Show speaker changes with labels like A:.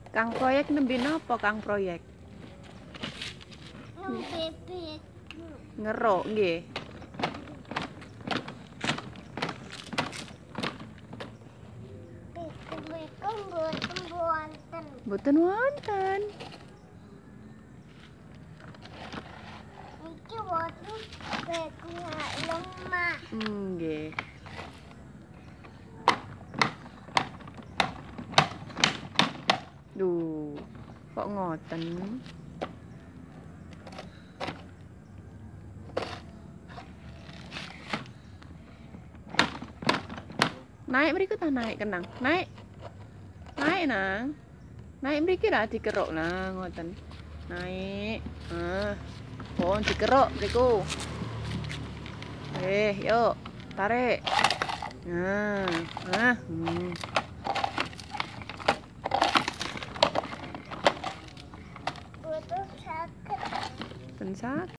A: Kang proyek nembe napa Kang proyek?
B: Bebek.
A: Ngeruk nggih.
B: Bebek mboten wonten.
A: Mboten wonten.
B: Iki wonten bebek lemak.
A: Nggih. Duh, kok ngoten? Naik mriku ta naik kenang. Naik. Naik nang. Naik mriki ra dikeruk nah ngoten. Naik. Oh, dikeruk mriku. Yuk, tarik. Nah.
B: Butuh sakit.
A: Pensak.